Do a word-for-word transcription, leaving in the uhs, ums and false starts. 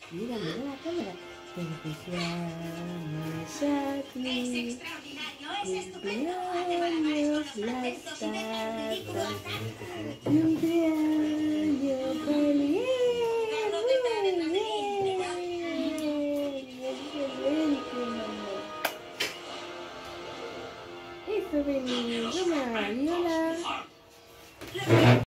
Mira, mira la cámara. Felicidades a ti. Cumpleaños las tatas. Cumpleaños feliz. Eso, ven, Roma, y hola.